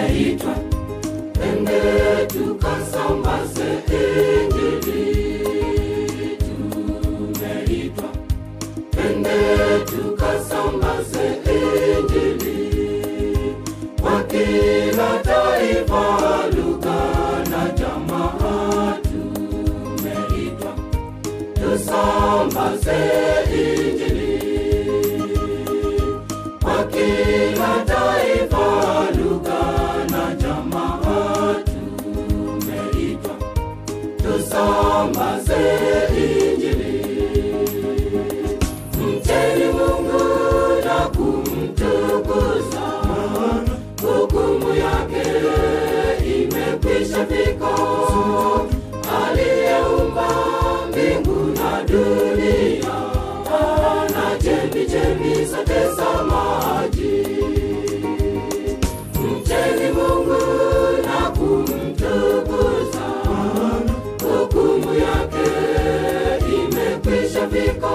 Tumeitwa twende tukasambaze Injili. Tumeitwa twende tukasambaze Injili kwa kila taifa, lugha na jamaa. Tumeitwa tusambaze Injili kwa kila taifa, lugha na jamaa. Tumeitwa tusambaze Injili. Mcheni Mungu na kumtukuza, hukumu yake imekwisha fika. Aliyeumba mbingu na dunia na chemchemi zote za maji. Mcheni Mungu na kumtukuza, hukumu yake imekwisha fika.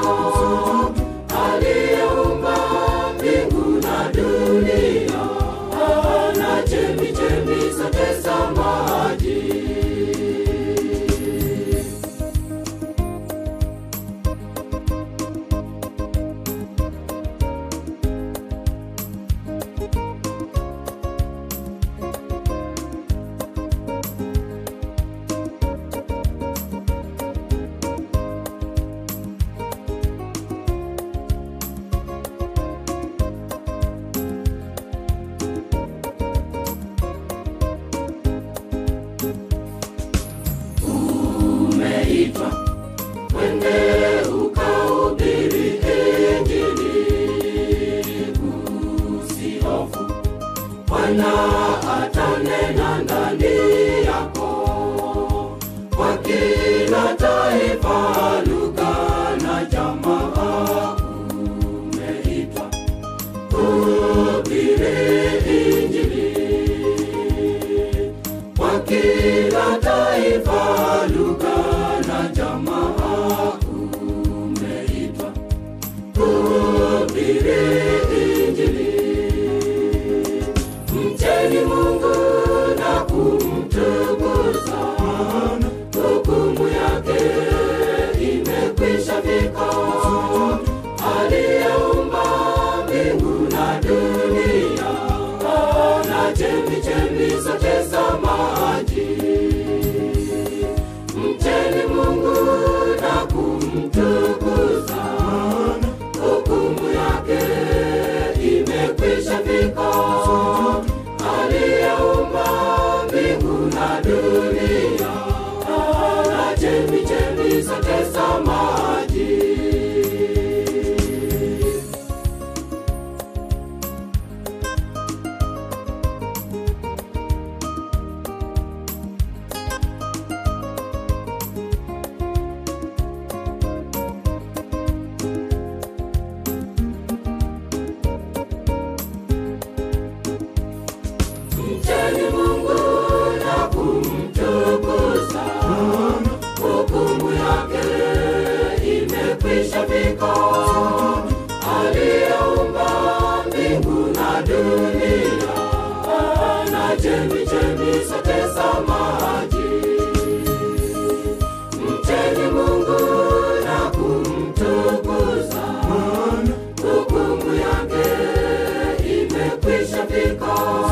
Aliyeumba mbingu na dunia na chemchemi zote za maji. Umeitwa twende ukahubiri Injili. Usihofu, Bwana atanena ndani yako kwa kila taifa, lugha na jamaa. Umeitwa kuhubiri Injili kwa kila taifa, lugha na jamaa. Umeitwa kuhubiri Injili. Mcheni Mungu na kumtukuza, hukumu yake imekwisha fika. Aliyeumba mbingu na dunia na chemchemi zote za maji. Mcheni Mungu na kumtukuza, hukumu yake imekwisha fika. Aliyeumba mbingu na dunia na chemchemi zote za maji. Mcheni Mungu na kumtukuza, hukumu yake imekwisha fika. Aliyeumba mbingu na dunia na chemchemi zote za maji. Mcheni Mungu na kumtukuza, hukumu yake imekwisha fika.